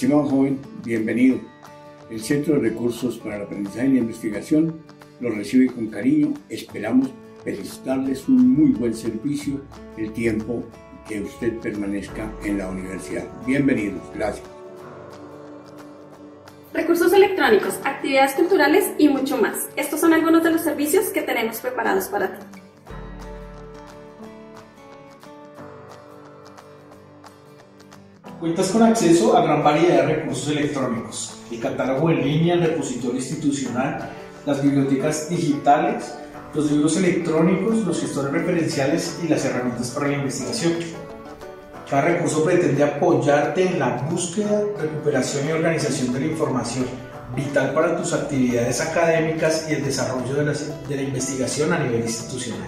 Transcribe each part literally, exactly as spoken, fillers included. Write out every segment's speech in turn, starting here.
Estimado joven, bienvenido. El Centro de Recursos para el Aprendizaje y la Investigación lo recibe con cariño. Esperamos prestarles un muy buen servicio el tiempo que usted permanezca en la universidad. Bienvenidos, gracias. Recursos electrónicos, actividades culturales y mucho más. Estos son algunos de los servicios que tenemos preparados para ti. Cuentas con acceso a gran variedad de recursos electrónicos, el catálogo en línea, el repositorio institucional, las bibliotecas digitales, los libros electrónicos, los gestores referenciales y las herramientas para la investigación. Cada recurso pretende apoyarte en la búsqueda, recuperación y organización de la información, vital para tus actividades académicas y el desarrollo de la, de la investigación a nivel institucional.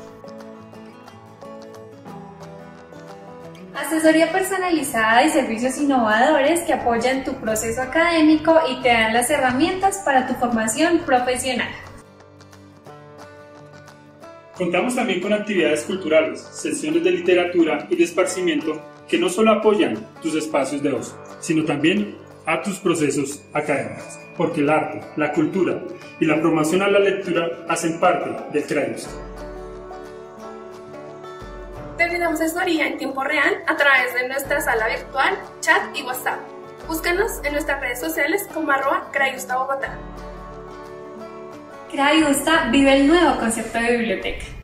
Asesoría personalizada y servicios innovadores que apoyan tu proceso académico y te dan las herramientas para tu formación profesional. Contamos también con actividades culturales, sesiones de literatura y de esparcimiento que no solo apoyan tus espacios de ocio, sino también a tus procesos académicos, porque el arte, la cultura y la promoción a la lectura hacen parte del CRAIUSTA. Terminamos asesoría en tiempo real a través de nuestra sala virtual, chat y WhatsApp. Búscanos en nuestras redes sociales como arroba CRAIUSTA Bogotá. CRAIUSTA vive el nuevo concepto de biblioteca.